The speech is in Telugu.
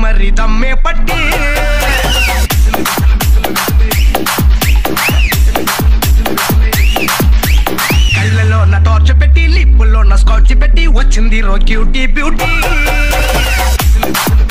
మరి దమ్మే పట్టి కళ్ళలో నా టార్చ్ పెట్టి లిప్పుల్లో నా స్కాచ్ పెట్టి వచ్చింది రో క్యూటీ బ్యూటీ